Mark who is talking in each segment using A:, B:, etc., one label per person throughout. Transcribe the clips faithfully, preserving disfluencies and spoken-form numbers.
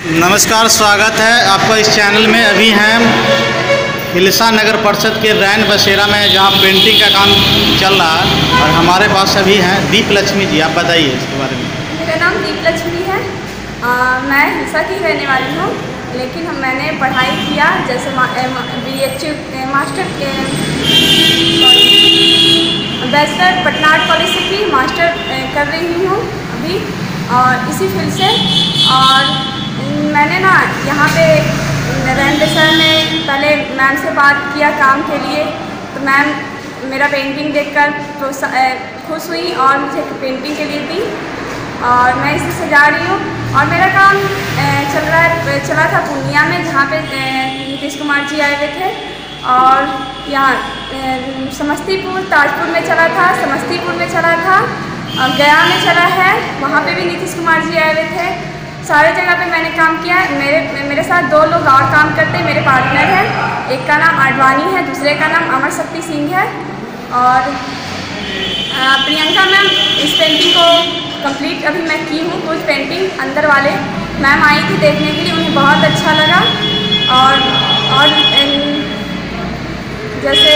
A: नमस्कार, स्वागत है आपका इस चैनल में। अभी हैं हिलसा नगर परिषद के रैन बसेरा में, जहां पेंटिंग का काम चल रहा है और हमारे पास अभी हैं दीप लक्ष्मी जी। आप बताइए इसके बारे में।
B: मेरा नाम दीप लक्ष्मी है। आ, मैं हिलसा की रहने वाली हूँ, लेकिन हम मैंने पढ़ाई किया जैसे B H U master bachelor Patna art college से की, मास्टर कर रही हूँ अभी और इसी फील्ड से। और मैंने ना यहाँ पे रैन बसेरा में पहले मैम से बात किया काम के लिए, तो मैम मेरा पेंटिंग देखकर खुश हुई और मुझे पेंटिंग के लिए दी और मैं इसे सजा रही हूँ। और मेरा काम चल रहा है चला था पूर्णिया में, जहाँ पे नीतीश कुमार जी आए हुए थे, और यहाँ समस्तीपुर ताजपुर में चला था, समस्तीपुर में चला था और गया में चला है, वहाँ पे भी नीतीश कुमार जी आए हुए थे। सारे जगह पे मैंने काम किया। मेरे मेरे साथ दो लोग और काम करते हैं, मेरे पार्टनर हैं। एक का नाम आडवाणी है, दूसरे का नाम अमर शक्ति सिंह है। और प्रियंका मैम इस पेंटिंग को कंप्लीट अभी मैं की हूँ। कुछ पेंटिंग अंदर वाले मैम आई थी देखने के लिए, उन्हें बहुत अच्छा लगा। और और जैसे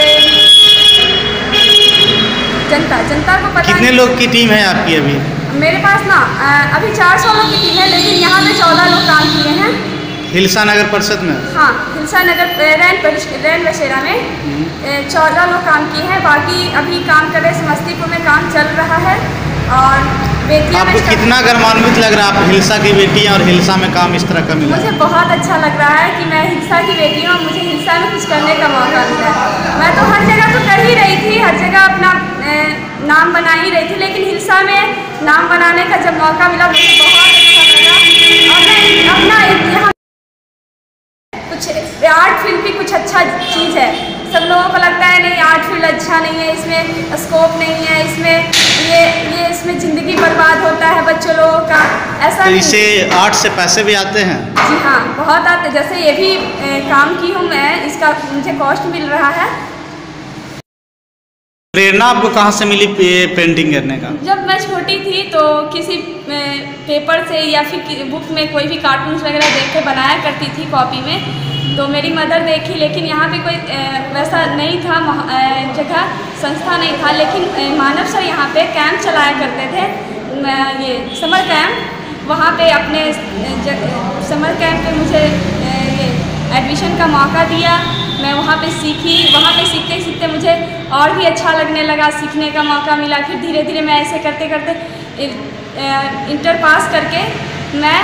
B: जनता जनता को पता
A: कितने लोग की टीम है आपकी अभी?
B: मेरे पास ना अभी चार सौ लोग की टीम है, लेकिन यहाँ पे चौदह लोग काम किए हैं
A: हिलसा नगर परिषद में।
B: हाँ, हिलसा नगर रैन रैन बसेरा में चौदह लोग काम किए हैं। बाकी अभी काम कर रहे, समस्तीपुर में काम चल रहा है। और बेटियाँ
A: आपको कितना गर्वान्वित लग रहा है, आप हिलसा की बेटी हैं और हिलसा में काम इस तरह का मिला?
B: मुझे बहुत अच्छा लग रहा है कि मैं हिलसा की बेटी हूँ, मुझे हिलसा में कुछ करने का मौका मिला। मैं तो हर जगह तो कर ही रही थी, हर जगह अपना नाम बना ही रही थी, लेकिन हिलसा में नाम बनाने का जब मौका मिला मुझे बहुत अच्छा लगा। और मैं अपना यहाँ कुछ आर्ट फील्ड भी कुछ अच्छा चीज़ है। सब लोगों को लगता है नहीं आर्ट फील्ड अच्छा नहीं है, इसमें स्कोप नहीं है, इसमें ये ये इसमें ज़िंदगी बर्बाद होता है बच्चों लोगों का, ऐसा
A: तो
B: नहीं।
A: इससे आर्ट से पैसे भी आते हैं?
B: जी हाँ, बहुत आते। जैसे ये भी ए, काम की हूँ मैं, इसका मुझे कॉस्ट मिल रहा है।
A: प्रेरणा आपको कहाँ से मिली पेंटिंग करने का?
B: जब मैं छोटी थी तो किसी पेपर से या फिर बुक में कोई भी कार्टून्स वगैरह देख के बनाया करती थी कॉपी में, तो मेरी मदर देखी। लेकिन यहाँ पे कोई वैसा नहीं था जगह, संस्था नहीं था, लेकिन मानव सर यहाँ पे कैंप चलाया करते थे, ये समर कैंप। वहाँ पे अपने समर कैंप पे मुझे ये एडमिशन का मौका दिया। मैं वहाँ पे सीखी, वहाँ पे सीखते सीखते मुझे और भी अच्छा लगने लगा, सीखने का मौका मिला। फिर धीरे धीरे मैं ऐसे करते करते इंटर पास करके मैं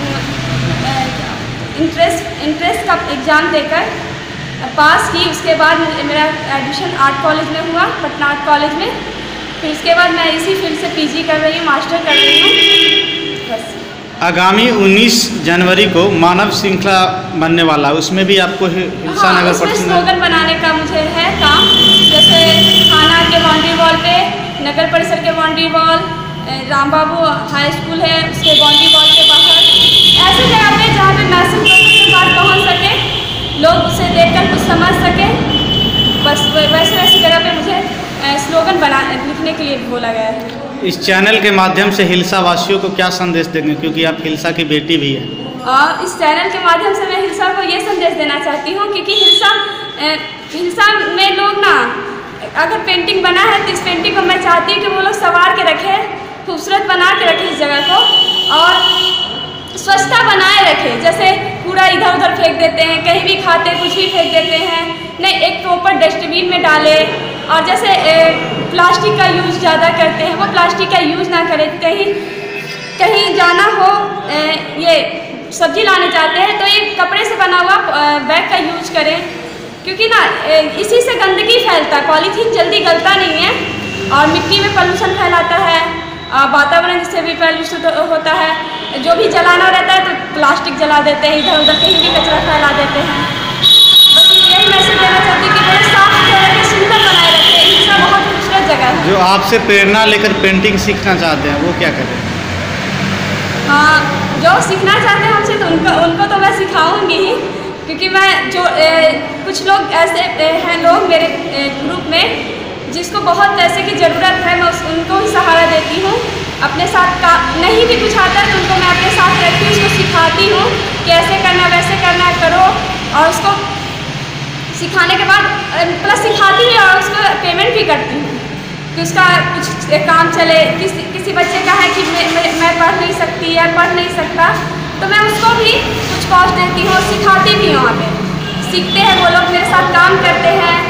B: इंट्रेंस इंट्रेंस का एग्ज़ाम देकर पास की। उसके बाद मेरा एडमिशन आर्ट कॉलेज में हुआ, पटना आर्ट कॉलेज में। फिर उसके बाद मैं इसी फील्ड से पीजी कर रही हूँ, मास्टर कर रही हूँ बस।
A: आगामी उन्नीस जनवरी को मानव श्रृंखला बनने वाला है, उसमें भी आपको हिलसा
B: हाँ,
A: नगर
B: उसमें
A: परिषद
B: स्लोगन बनाने का मुझे है काम। जैसे थाना के बाउंड्री वॉल पे, नगर परिषद के boundary wall, Ram Babu high school है उसके बाउंड्री वॉल के बाहर, ऐसे जगह पे जहाँ पे मैसेज लोगों के पास पहुँच सके, लोग उसे देखकर कुछ समझ सके, बस वैसे वैसी जगह पे मुझे स्लोगन बना लिखने के लिए बोला गया है।
A: इस चैनल के माध्यम से हिलसा वासियों को क्या संदेश देंगे, क्योंकि आप हिलसा की बेटी भी हैं?
B: और इस चैनल के माध्यम से मैं हिलसा को ये संदेश देना चाहती हूँ, क्योंकि हिलसा हिलसा में लोग ना अगर पेंटिंग बना है तो इस पेंटिंग को मैं चाहती हूँ कि वो लोग संवार के रखें, खूबसूरत बना के रखें इस जगह को, और स्वच्छता बनाए रखें। जैसे कूड़ा इधर उधर फेंक देते हैं, कहीं भी खाते कुछ भी फेंक देते हैं, नहीं एक प्रॉपर डस्टबिन में डाले। और जैसे प्लास्टिक का यूज़ ज़्यादा करते हैं, वो प्लास्टिक का यूज़ ना करें। कहीं कहीं जाना हो, ये सब्जी लाने जाते हैं तो एक कपड़े से बना हुआ बैग का यूज करें, क्योंकि ना इसी से गंदगी फैलता है। पॉलीथीन जल्दी गलता नहीं है और मिट्टी में पॉल्यूशन फैलाता है, वातावरण जिससे भी पॉल्यूशन होता है। जो भी जलाना रहता है तो प्लास्टिक जला देते हैं, इधर उधर कहीं भी कचरा फैला देते हैं। बस यही मैसेज देना चाहती हूँ कि बड़े साफ सुथरा के सुंदर बनाए रखें। हिलसा बहुत खूबसूरत जगह है।
A: जो आपसे प्रेरणा लेकर पेंटिंग सीखना चाहते हैं वो क्या करें?
B: हाँ, जो सीखना चाहते हैं हमसे तो उनको उनको तो मैं सिखाऊंगी ही, क्योंकि मैं जो ए, कुछ लोग ऐसे ए, हैं लोग मेरे ग्रुप में जिसको बहुत पैसे की ज़रूरत है, मैं उस उनको ही सहारा देती हूँ। अपने साथ का नहीं भी कुछ आता है तो उनको मैं अपने साथ रखती हूँ, उसको सिखाती हूँ कि ऐसे करना वैसे करना करो, और उसको सिखाने के बाद प्लस सिखाती भी और उसको पेमेंट भी करती हूँ कि उसका कुछ काम चले। किसी किसी बच्चे का है कि मैं मैं, मैं पढ़ नहीं सकती या पढ़ नहीं सकता, तो मैं उसको भी कुछ कॉस्ट देती हूँ, सिखाती भी हूँ। वहाँ पे सीखते हैं वो लोग, मेरे साथ काम करते हैं।